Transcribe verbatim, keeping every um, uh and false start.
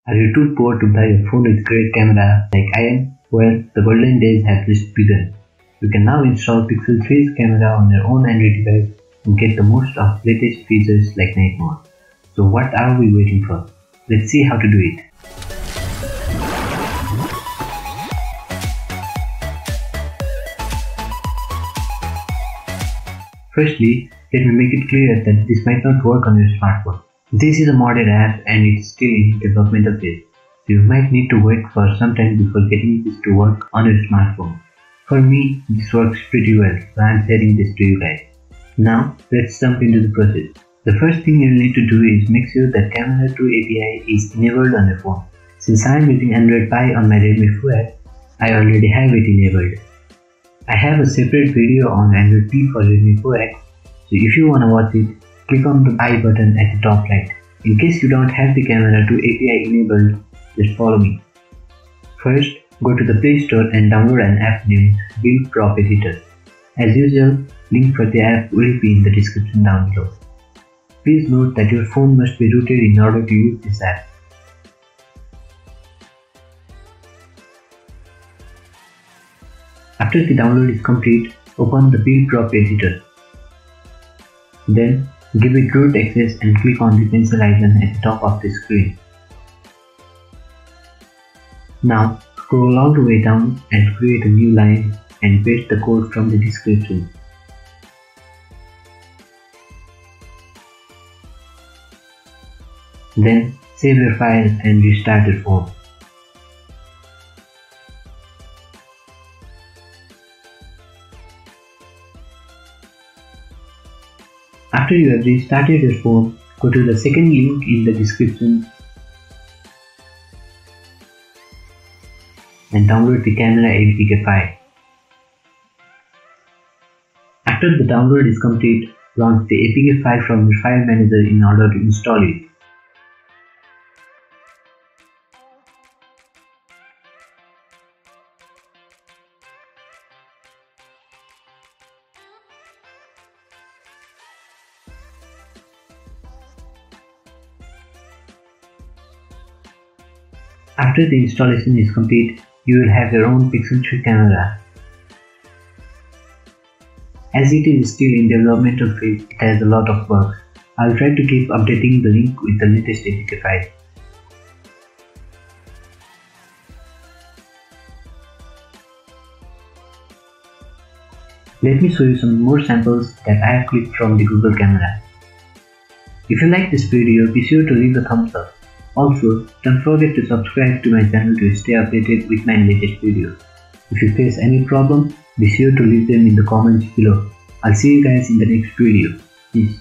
Are you too poor to buy a phone with great camera like I am? Well, the golden days have just begun. You can now install Pixel three's camera on your own Android device and get the most of latest features like night mode. So what are we waiting for? Let's see how to do it. Firstly, let me make it clear that this might not work on your smartphone. This is a modded app and it's still in developmental phase, so you might need to wait for some time before getting this to work on your smartphone. For me, this works pretty well, so I am sharing this to you guys. Now, let's jump into the process. The first thing you'll need to do is make sure that Camera two A P I is enabled on your phone. Since I am using Android Pie on my Redmi four, I already have it enabled. I have a separate video on Android P for Redmi four X, so if you wanna watch it, click on the I button at the top right. In case you don't have the Camera two A P I enabled, just follow me. First, go to the Play Store and download an app named Reforitor. As usual, link for the app will be in the description down below. Please note that your phone must be rooted in order to use this app. After the download is complete, open the Build Prop Editor. Then, give it root access and click on the pencil icon at the top of the screen. Now, scroll all the way down and create a new line and paste the code from the description. Then, save your file and restart your phone. After you have restarted your phone, go to the second link in the description and download the Camera A P K file. After the download is complete, launch the A P K file from your file manager in order to install it. After the installation is complete, you will have your own Pixel three camera. As it is still in developmental phase, it has a lot of bugs. I will try to keep updating the link with the latest A P K file. Let me show you some more samples that I have clicked from the Google camera. If you like this video, be sure to leave a thumbs up. Also, don't forget to subscribe to my channel to stay updated with my latest videos. If you face any problem, be sure to leave them in the comments below. I'll see you guys in the next video. Peace.